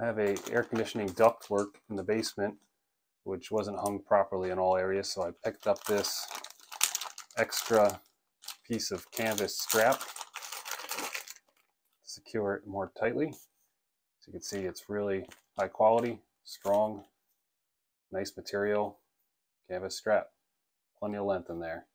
I have a air conditioning ductwork in the basement, which wasn't hung properly in all areas, so I picked up this extra piece of canvas strap to secure it more tightly. So you can see it's really high quality, strong, nice material, canvas strap. Plenty of length in there.